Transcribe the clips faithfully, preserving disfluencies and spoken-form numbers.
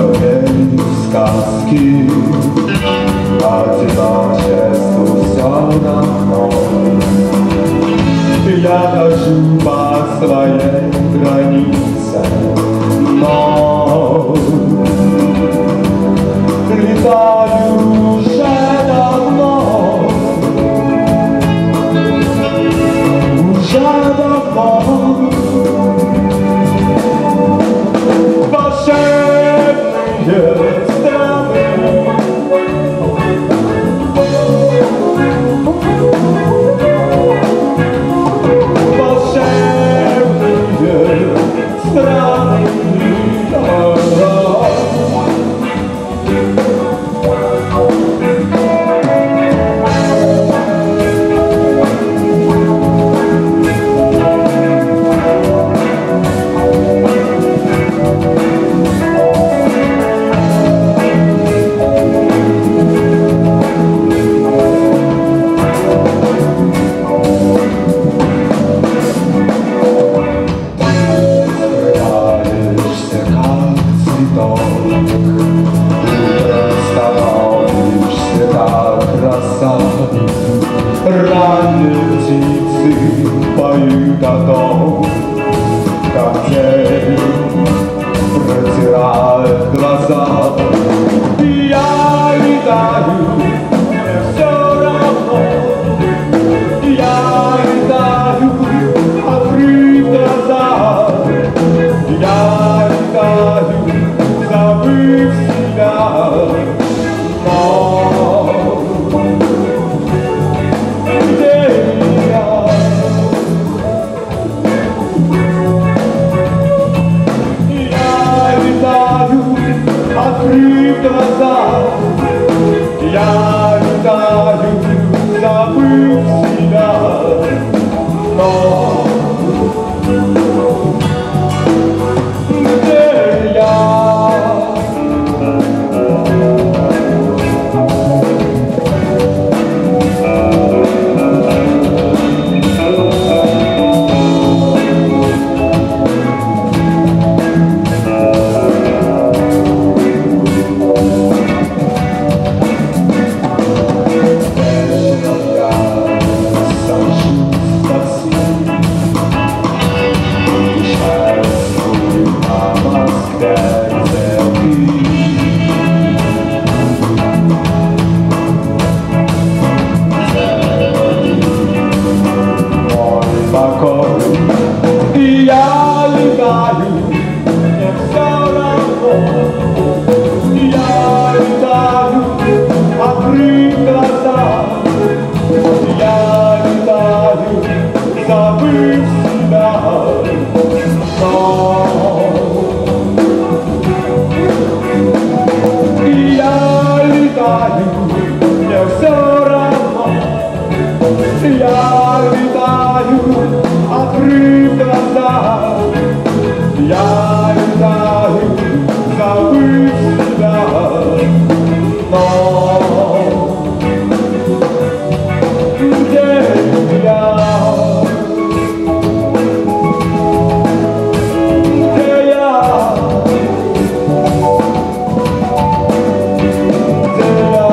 Твоей сказки одиночеству все равно. Я хожу по своей границе, но летаю уже давно, уже давно. Волшебные страны, волшебные страны. Ранние птицы поют о том, как день протирает глаза. И я летаю, мне все равно. Я летаю, открыв глаза. Я летаю, забыв себя. Но открыв глаза, я летаю, забыв себя, но где я? И я летаю, мне все равно. Я летаю, открыв глаза. Я летаю, забыв себя. Но и я летаю, мне все равно. Я летаю, открыв глаза, я летаю, забыв себя, но где я? Где я? Где я?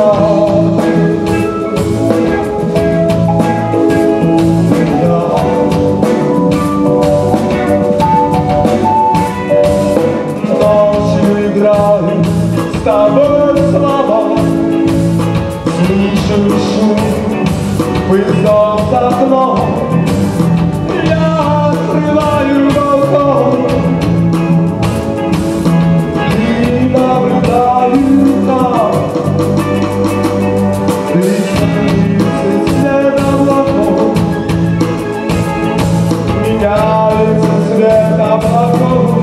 С тобой слова, слышу шум, пыльцов за окном. Я открываю балкон и наблюдаю, как лица цвет облаков, меняется цвет облаков.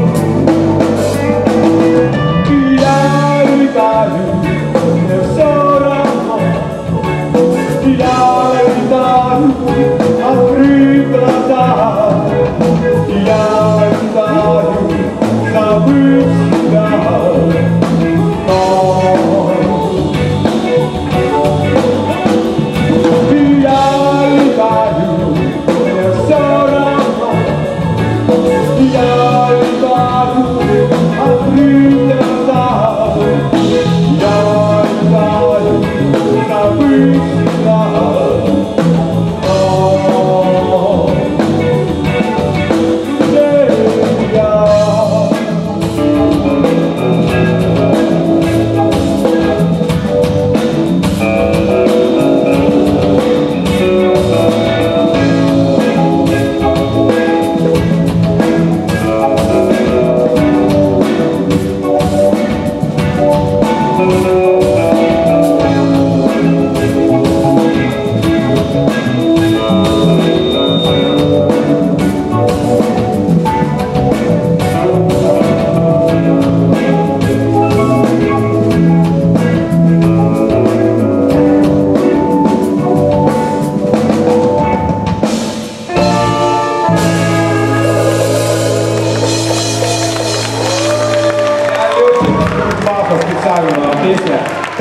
Мне все равно, я летаю, открыв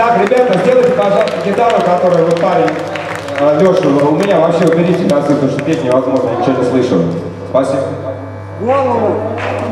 Так, ребята, сделайте, пожалуйста, гитару, которую вот парень Леша, у меня вообще уберите носы, потому что петь невозможно, я ничего не слышу. Спасибо. Голову.